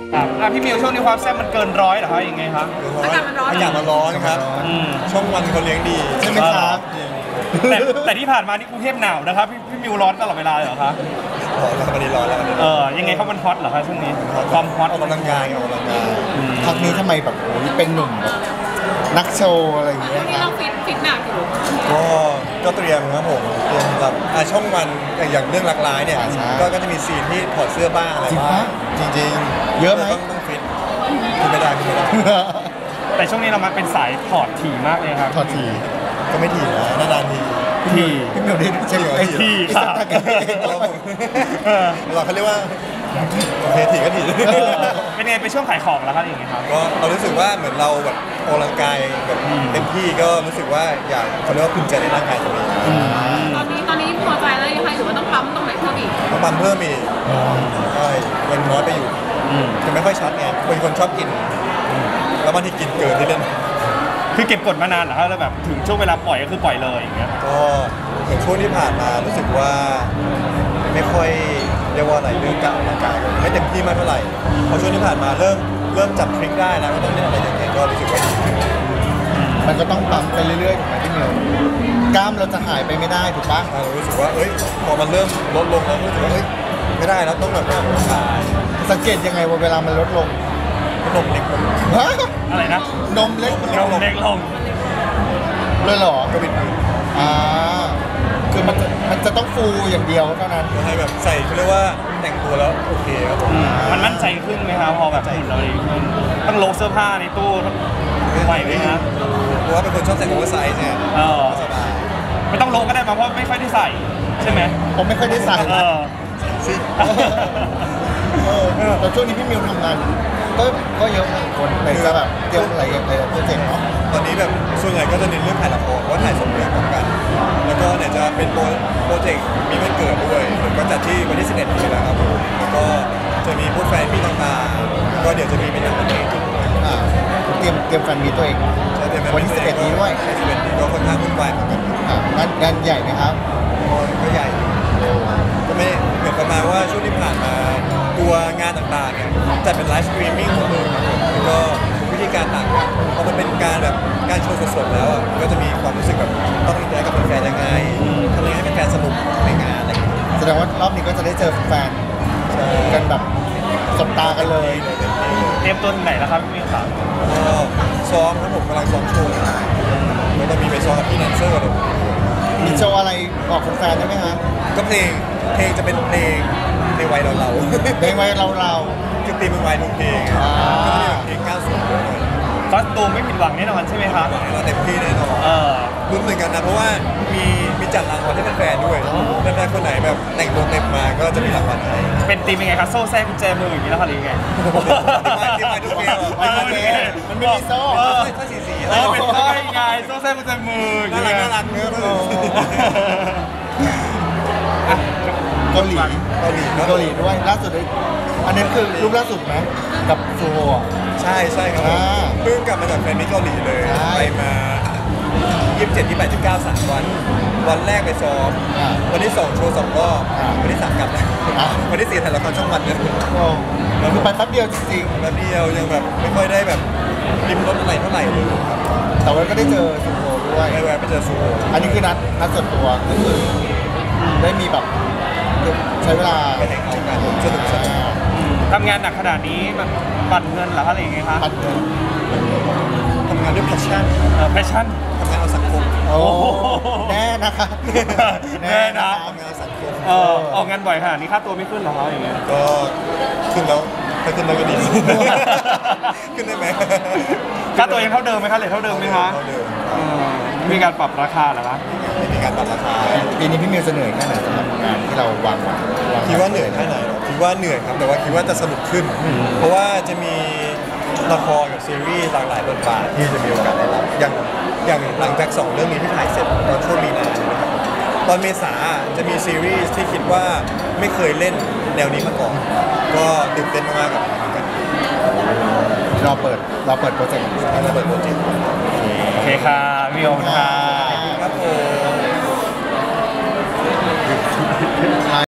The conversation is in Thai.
พี่มิวช่วงนี้ความแซ่บมันเกินร้อยเหรอครับยังไงครับอากาศมันร้อนอากาศมันร้อนครับช่องวันเขาเลี้ยงดีใช่ไหมครับแต่ที่ผ่านมานี่กรุงเทพหนาวนะครับพี่มิวร้อนตลอดเวลาเหรอครับร้อนแล้ววันนี้ร้อนแล้วยังไงครับมันฮอตเหรอครับช่วงนี้ความฮอตออกกำลังกายพักนี้ทำไมแบบโอ้ยเป็นหนุ่มแบบนักโชว์อะไรอย่างเงี้ยนี่เราฟิตหนักอยู่ก็เตรียมครับผมเตรียมแบบช่องวันอย่างเรื่องรักร้ายเนี่ยก็จะมีซีนที่ถอดเสื้อบ้างอะไรบ้างจริงเยอะไหมต้องฟิตไม่ได้แต่ช่วงนี้เรามาเป็นสายถอดถี่มากเลยครับถอดถี่ก็ไม่ถี่นะนานๆทีพี่เหมียวนี่ใช่ไหมถี่ค่ะเราเขาเรียกว่าโอเคถี่ก็ถี่เป็นไงเป็นช่วงขายของแล้วครับอย่างเงี้ยครับก็เรารู้สึกว่าเหมือนเราแบบออกกำลังกายแบบเต็มที่ก็รู้สึกว่าอยากเขาเรียกว่าภูมิใจในร่างกายตัวเองตอนนี้พอใจแล้วยังไงหรือว่าต้องปั๊มตรงไหนเพิ่มอีกต้องปั๊มเพิ่มอีกใช่ยังน้อยไปอยู่จะไม่ค่อยชัดไงเป็นคนชอบกินแล้วบางทีกินเกินที่เล่นคือเก็บกดมานานเหรอครับแล้วแบบถึงช่วงเวลาปล่อยก็คือปล่อยเลยอย่างเงี้ยก็อย่างช่วงที่ผ่านมารู้สึกว่าไม่ค่อยเรียกว่าอะไรเรื่องการออกกำลังกายไม่เต็มที่มากเท่าไหร่พอช่วงที่ผ่านมาเริ่มจับทริคได้แล้วก็ต้องเล่นอะไรอย่างเงี้ยก็รู้สึกว่ามันก็ต้องปั๊มไปเรื่อยๆถูกไหมพี่เหมียวกล้ามเราจะหายไปไม่ได้ถูกปะเรารู้สึกว่าพอมันเริ่มลดลงแล้วรู้สึกว่าไม่ได้แล้วต้องแบบออกกำลังกายสังเกตยังไงว่าเวลามันลดลงนมเล็กลงอะไรนะนมเล็กลงเลยเหรอก็เป็นคือมันจะต้องฟูอย่างเดียวเท่านั้นให้แบบใส่เขาเรียกว่าแต่งตัวแล้วโอเคครับผมมันมั่นใจขึ้นไหมครับพอแบบหุ่นเราดีขึ้นต้องโลเสื้อผ้าในตู้ไหวไหมครับเพราะว่าเป็นคนชอบใส่โอเวอร์ไซส์เนี่ยสบายไม่ต้องโลก็ได้มาเพราะไม่ค่อยได้ใส่ใช่ไหมผมไม่ค่อยได้ใส่สิแต่ช่วงนี้พี่มิวทำงานก็เยอะคนแต่จะแบบเตรียมอะไรอย่างไรโปรเจกต์เนาะตอนนี้แบบส่วนใหญ่ก็จะเน้นเรื่องถ่ายละครว่าถ่ายสมเด็จพร้อมกันแล้วก็เนี่ยจะเป็นโปรเจกต์มีวันเกิดด้วยก็จัดที่วันที่11นี้แล้วครับแล้วก็จะมีพวกแฟนมีต่างๆก็เดี๋ยวจะมีเป็นอย่างนี้เตรียมแฟนมีตัวเองวันที่11นี้ด้วย 11นี้ก็ค่อนข้างวุ่นวายเหมือนกันงานใหญ่ไหมครับก็ใหญ่ก็ไม่เหมือนประมาณว่าช่วงที่ผ่านมาตัวงานต่างๆเนี่ยจัดเป็นไลฟ์สตรีมมิ่งหมดเลยครับแล้วก็วิธีการต่างกันพอมันเป็นการแบบการโชว์สดๆแล้วก็จะมีความรู้สึกแบบต้องอินเตอร์กับแฟนยังไงทำยังไงให้เป็นแฟนสนุกในงานอะไรอย่างเงี้ยแสดงว่ารอบนี้ก็จะได้เจอแฟนกันแบบสบตากันเลยเตรียมตัวไหนแล้วครับพี่มิวครับก็ซ้อมครับผมกำลังซ้อมโชว์แล้วก็มีไปซ้อมกับพี่แดนเซอร์เลยมีโชว์อะไรบอกแฟนได้ไหมฮะก็เพลงจะเป็นเพลงในวัยเราในวัยเราคือตีมันวัยทุกเพลงก็จะมีเพลง90 คอสตูมไม่ผิดหวังแน่นอนใช่ไหมครับเราเต็มที่แน่นอนลุ้นเหมือนกันนะเพราะว่ามีจัดรางวัลให้แฟนๆด้วยแฟนๆคนไหนแบบแต่งตัวเต็มมาก็จะมีรางวัลให้เป็นตีมยังไงครับโซ่แซ่กุญแจมืออย่างนี้แล้วหรือไงที่มาทุกเพลงมันไม่มีโซ่สีเป็นโซ่ยังไงโซ่แซ่กุญแจมือน่ารักเนื้อเกาหลีด้วยล่าสุดอันนี้คือรูปล่าสุดไหมกับซูโฮใช่ครับเพิ่งกลับมาจากแฟนมิตรเกาหลีเลยไปมา27 28 29 3 วันแรกไปซ้อมวันที่2โชว์2รอบวันที่3กลับแล้ววันที่4ถ่ายละครช่องวันเนี่ยคือไปแป๊บเดียวจริงๆแป๊บเดียวยังแบบไม่ค่อยได้แบบริมรถอะไรเท่าไหร่เลยครับแต่ว่าก็ได้เจอซูโฮด้วยได้แวะไปเจอซูโฮอันนี้คือนัดส่วนตัวก็คือได้มีแบบใช้เวลาไปแข่งขันกันสนุกสนานทำงานหนักขนาดนี้แบบปั่นเงินหรืออะไรอย่างเงี้ยครับปั่นเงินทำงานด้วย passion ทำงานเอาสังคมแน่นะคะแน่นะทำงานสังคมออกงานบ่อยขนาดนี้ค่าตัวไม่ขึ้นหรอครับอย่างเงี้ยก็ขึ้นแล้วถ้าขึ้นแล้วก็ดีขึ้นได้ไหมค่าตัวยังเท่าเดิมไหมคะหรือเท่าเดิมไหมคะมีการปรับราคาเหรอครับมีการปรับราคาปีนี้พี่มิวจะเหนื่อยแค่ไหนสำหรับงานที่เราวางไว้คิดว่าเหนื่อยแค่ไหนคิดว่าเหนื่อยครับแต่ว่าคิดว่าจะสนุกขึ้นเพราะว่าจะมีละครกับซีรีส์หลากหลายบทบาทที่จะมีโอกาสได้รับอย่างหลังจาก2เรื่องนี้ที่ถ่ายเสร็จตอนช่วงมีนาตอนเมษาจะมีซีรีส์ที่คิดว่าไม่เคยเล่นแนวนี้มาก่อนก็ตื่นเต้นมากกับกันเราเปิดโปรเจกต์โอเคค่ะมิวค่ะครับผม